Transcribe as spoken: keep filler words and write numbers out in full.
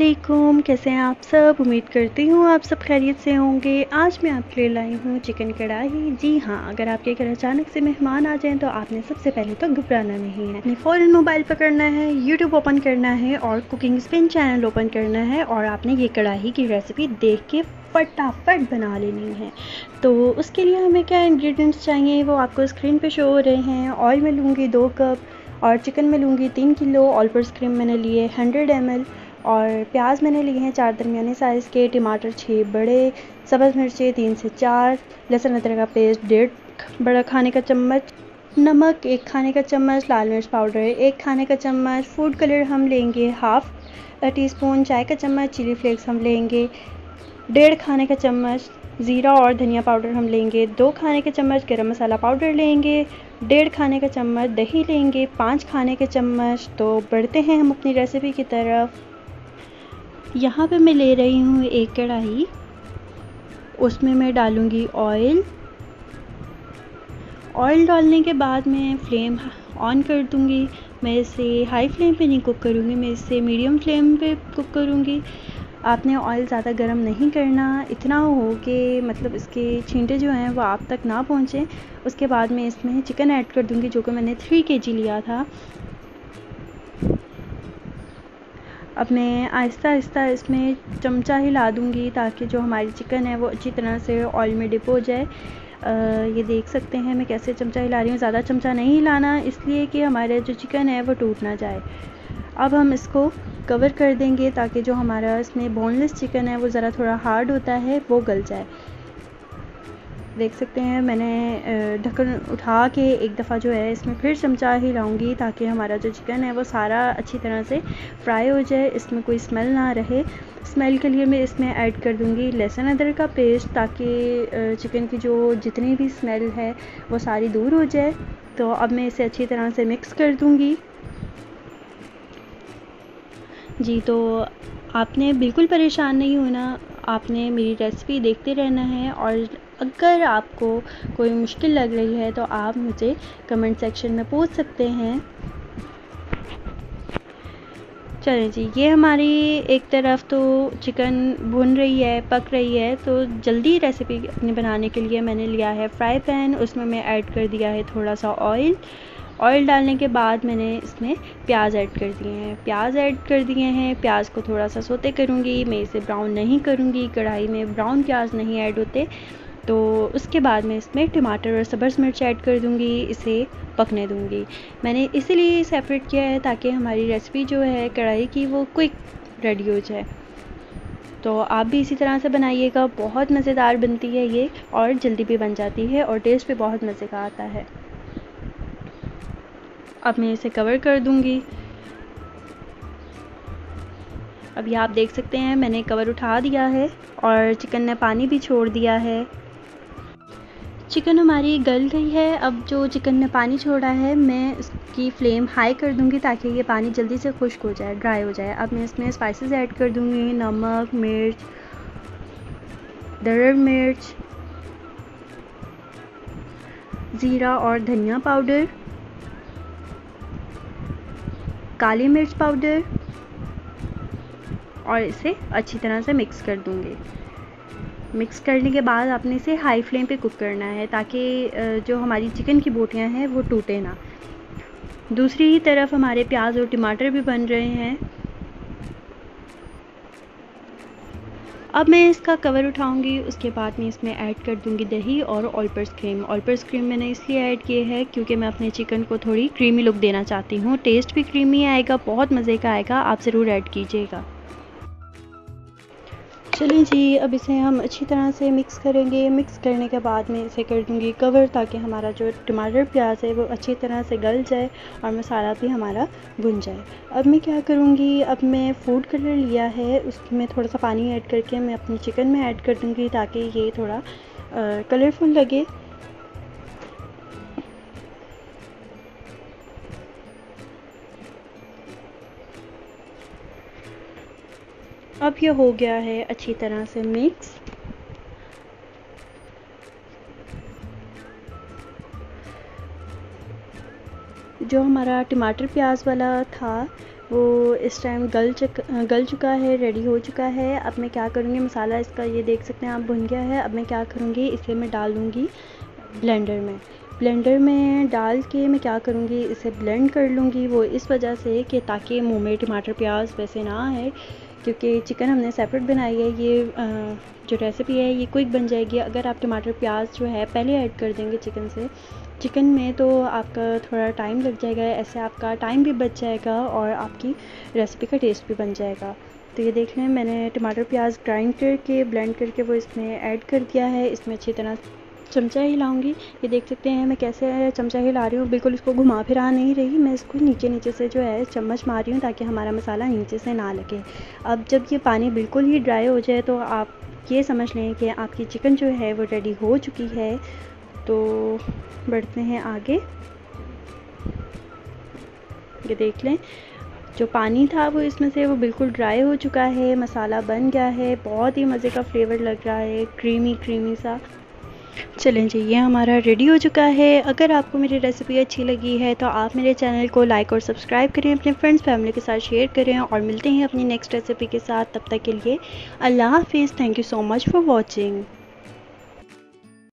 वालेकुम, कैसे हैं आप सब। उम्मीद करती हूँ आप सब खैरियत से होंगे। आज मैं आपके लिए लाई हूँ चिकन कढ़ाई। जी हाँ, अगर आपके घर अचानक से मेहमान आ जाएं तो आपने सबसे पहले तो घबराना नहीं है। आपने फ़ौरन मोबाइल पकड़ना है, यूट्यूब ओपन करना है और कुकिंग स्पिन चैनल ओपन करना है और आपने ये कढ़ाई की रेसिपी देख के फटाफट बना लेनी है। तो उसके लिए हमें क्या इंग्रेडिएंट्स चाहिए वो आपको स्क्रीन पे शो हो रहे हैं। ऑयल में लूँगी दो कप और चिकन में लूँगी तीन किलो। ऑल पर्स क्रीम मैंने लिए हंड्रेड एम एल और प्याज मैंने लिए हैं चार दरमियाने साइज़ के, टमाटर छः बड़े, सब्ज़ मिर्चें तीन से चार, लहसुन अदरक का पेस्ट डेढ़ बड़ा खाने का चम्मच, नमक एक खाने का चम्मच, लाल मिर्च पाउडर एक खाने का चम्मच, फूड कलर हम लेंगे हाफ़ टी स्पून, चाय का चम्मच, चिली फ्लेक्स हम लेंगे डेढ़ खाने का चम्मच, ज़ीरा और धनिया पाउडर हम लेंगे दो खाने के चम्मच, गरम मसाला पाउडर लेंगे डेढ़ खाने का चम्मच, दही लेंगे पाँच खाने के चम्मच। तो बढ़ते हैं हम अपनी रेसिपी की तरफ। यहाँ पे मैं ले रही हूँ एक कढ़ाई, उसमें मैं डालूँगी ऑयल। ऑयल डालने के बाद मैं फ्लेम ऑन कर दूँगी। मैं इसे हाई फ्लेम पे नहीं कुक करूँगी, मैं इसे मीडियम फ्लेम पे कुक करूँगी। आपने ऑयल ज़्यादा गर्म नहीं करना, इतना हो कि मतलब इसके छींटे जो हैं वो आप तक ना पहुँचें। उसके बाद मैं इसमें चिकन ऐड कर दूँगी जो कि मैंने थ्री केजी लिया था। अब मैं आहिस्ता आहिस्ता इसमें चमचा हिला दूँगी ताकि जो हमारी चिकन है वो अच्छी तरह से ऑयल में डिप हो जाए। आ, ये देख सकते हैं मैं कैसे चमचा हिला रही हूँ। ज़्यादा चमचा नहीं हिलाना इसलिए कि हमारे जो चिकन है वो टूट ना जाए। अब हम इसको कवर कर देंगे ताकि जो हमारा इसमें बोनलेस चिकन है वो ज़रा थोड़ा हार्ड होता है वो गल जाए। देख सकते हैं मैंने ढक्कन उठा के एक दफ़ा जो है इसमें फिर चमचा हिलाऊंगी ताकि हमारा जो चिकन है वो सारा अच्छी तरह से फ्राई हो जाए, इसमें कोई स्मेल ना रहे। स्मेल के लिए मैं इसमें ऐड कर दूंगी लहसुन अदरक का पेस्ट ताकि चिकन की जो जितनी भी स्मेल है वो सारी दूर हो जाए। तो अब मैं इसे अच्छी तरह से मिक्स कर दूंगी। जी, तो आपने बिल्कुल परेशान नहीं होना, आपने मेरी रेसिपी देखते रहना है और अगर आपको कोई मुश्किल लग रही है तो आप मुझे कमेंट सेक्शन में पूछ सकते हैं। चलें जी, ये हमारी एक तरफ तो चिकन भुन रही है, पक रही है। तो जल्दी रेसिपी अपनी बनाने के लिए मैंने लिया है फ्राई पैन, उसमें मैं ऐड कर दिया है थोड़ा सा ऑयल। ऑयल डालने के बाद मैंने इसमें प्याज ऐड कर दिए हैं प्याज ऐड कर दिए हैं प्याज को थोड़ा सा सोते करूँगी, मैं इसे ब्राउन नहीं करूँगी। कढ़ाई में ब्राउन प्याज नहीं ऐड होते। तो उसके बाद मैं इसमें टमाटर और सब्ज़ मिर्च ऐड कर दूँगी, इसे पकने दूँगी। मैंने इसीलिए सेपरेट किया है ताकि हमारी रेसिपी जो है कढ़ाई की वो क्विक रेडी हो जाए। तो आप भी इसी तरह से बनाइएगा, बहुत मज़ेदार बनती है ये और जल्दी भी बन जाती है और टेस्ट भी बहुत मज़े का आता है। अब मैं इसे कवर कर दूंगी। अभी आप देख सकते हैं मैंने कवर उठा दिया है और चिकन ने पानी भी छोड़ दिया है। चिकन हमारी गल गई है। अब जो चिकन ने पानी छोड़ा है मैं इसकी फ्लेम हाई कर दूंगी ताकि ये पानी जल्दी से खुश्क हो जाए, ड्राई हो जाए। अब मैं इसमें स्पाइसेस ऐड कर दूंगी, नमक, मिर्च, दरड़ मिर्च, ज़ीरा और धनिया पाउडर, काली मिर्च पाउडर और इसे अच्छी तरह से मिक्स कर दूंगी। मिक्स करने के बाद आपने इसे हाई फ्लेम पे कुक करना है ताकि जो हमारी चिकन की बोटियां हैं वो टूटे ना। दूसरी ही तरफ हमारे प्याज और टमाटर भी बन रहे हैं। अब मैं इसका कवर उठाऊंगी, उसके बाद मैं इसमें ऐड कर दूंगी दही और all purpose cream. All purpose cream मैंने इसलिए ऐड किए है क्योंकि मैं अपने चिकन को थोड़ी क्रीमी लुक देना चाहती हूँ। टेस्ट भी क्रीमी आएगा, बहुत मज़े का आएगा, आप ज़रूर ऐड कीजिएगा। चलिए जी, अब इसे हम अच्छी तरह से मिक्स करेंगे। मिक्स करने के बाद मैं इसे कर दूंगी कवर ताकि हमारा जो टमाटर प्याज है वो अच्छी तरह से गल जाए और मसाला भी हमारा भुन जाए। अब मैं क्या करूँगी, अब मैं फूड कलर लिया है उसमें थोड़ा सा पानी ऐड करके मैं अपनी चिकन में ऐड कर दूँगी ताकि ये थोड़ा कलरफुल लगे। अब ये हो गया है अच्छी तरह से मिक्स। जो हमारा टमाटर प्याज वाला था वो इस टाइम गल चुक गल चुका है, रेडी हो चुका है। अब मैं क्या करूँगी, मसाला इसका ये देख सकते हैं आप भुन गया है। अब मैं क्या करूँगी, इसे मैं डाल दूँगी ब्लेंडर में। ब्लेंडर में डाल के मैं क्या करूँगी, इसे ब्लेंड कर लूँगी। वो इस वजह से कि ताकि मुंह में टमाटर प्याज वैसे ना आए, क्योंकि चिकन हमने सेपरेट बनाई है। ये जो रेसिपी है ये क्विक बन जाएगी। अगर आप टमाटर प्याज जो है पहले ऐड कर देंगे चिकन से चिकन में तो आपका थोड़ा टाइम लग जाएगा। ऐसे आपका टाइम भी बच जाएगा और आपकी रेसिपी का टेस्ट भी बन जाएगा। तो ये देख लें, मैंने टमाटर प्याज ग्राइंड करके ब्लेंड करके वो इसमें ऐड कर दिया है। इसमें अच्छी तरह चमचा हिलाऊंगी। ये देख सकते हैं मैं कैसे चमचा हिला रही हूँ, बिल्कुल इसको घुमा फिरा नहीं रही, मैं इसको नीचे नीचे से जो है चम्मच मार रही हूँ ताकि हमारा मसाला नीचे से ना लगे। अब जब ये पानी बिल्कुल ही ड्राई हो जाए तो आप ये समझ लें कि आपकी चिकन जो है वो रेडी हो चुकी है। तो बढ़ते हैं आगे। ये देख लें, जो पानी था वो इसमें से वो बिल्कुल ड्राई हो चुका है, मसाला बन गया है, बहुत ही मज़े का फ्लेवर लग रहा है, क्रीमी क्रीमी सा। चलें जी, ये हमारा रेडी हो चुका है। अगर आपको मेरी रेसिपी अच्छी लगी है तो आप मेरे चैनल को लाइक और सब्सक्राइब करें, अपने फ्रेंड्स फैमिली के साथ शेयर करें और मिलते हैं अपनी नेक्स्ट रेसिपी के साथ। तब तक के लिए अल्लाह हाफिज़। Thank you so much for watching.